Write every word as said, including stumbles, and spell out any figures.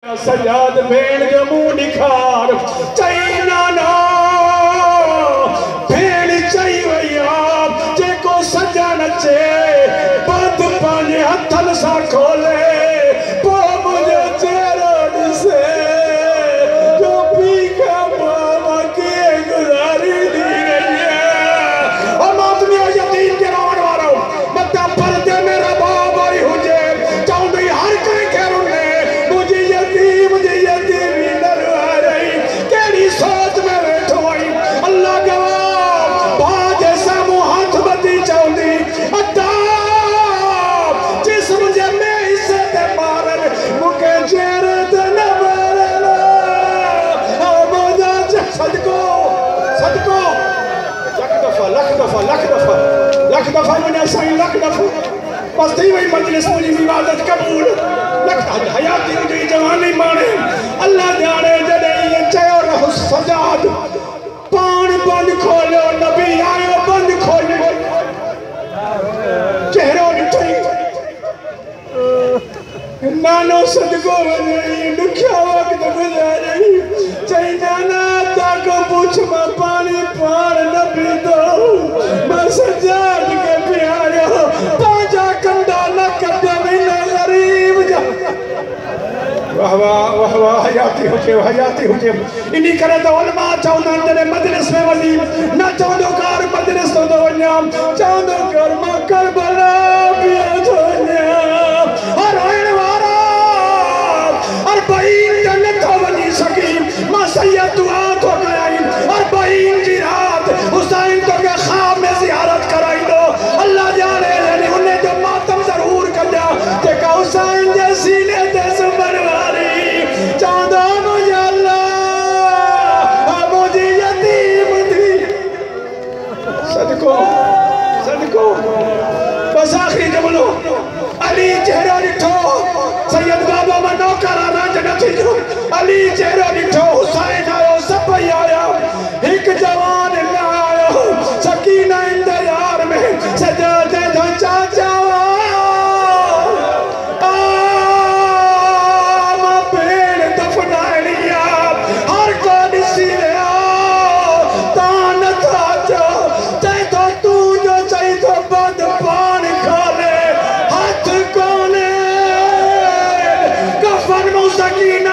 सजाद भेड़ जो मुंह निखार चाइना ना भेड़ चाहिए भैया जेको सजा नचे बद पाने हथन सा खोले पो मुझे चेहरा से जो पी का मामा की गुजारी दी गई है और मौत में यतीम के रोन वाला मत्ता पर्दे मेरा बाप आई हुजे चाहूंगी हर कोई खेरू ने मुझे यतीम मुझे यतीम ही नरवा रही केड़ी सोच में बैठो आई अल्लाह गवाह बाज ऐसा मुँह हाथ बदी चाहूंगी अद्दा जिस मुझे मैं इससे ते मारन मुके चेहरे ते न मारन मुझे सदको सदको लख दफा लख दफा लख दफा लख दफा मुझे सही लख दफा बस थी वही मजलिस मुझी इबादत कबूल लख हयाती मुझे जवानी माने अल्लाह जाने जदे ये चयो रहो सजाद पान बंद खोलो नबी आयो बंद खोलो चेहरो निठई नानो सदको वने दुखिया वक्त गुजारी चई नाना ताको पूछ मा पानी पार नबी दो मैं सजाद के प्यारो पाजा कंदा न कदे में गरीब जा वाह वाह वाह वाह हयाती हुजे हयाती हुजे इनी करे तो उलमा चौंदा तेरे मजलिस में वली ना चौंदो कार मजलिस तो वन्या चौंदो कर मा करबला पिया धोन्या और आइन वारा और बईन जन्नत वनी सकी मा सैयद दुआ तो कराई और बईन जी रात हुसैन तो के ख्वाब में जियारत कराई दो अल्लाह जाने यानी उन्हें जो मातम जरूर कर दिया ते का हुसैन जैसी ने दस बनवारी चांदा मुझे अल्लाह मुझे यतीम दी सदको सदको बस आखिरी जमलो अली चेहरा निठो सैयद बाबा मनो कराना जन्नत जो अली चेहरा निठो हुसैन आयो सब आया एक जवान आयो सकीना इंतजार में सजादे दो चाचा Zakir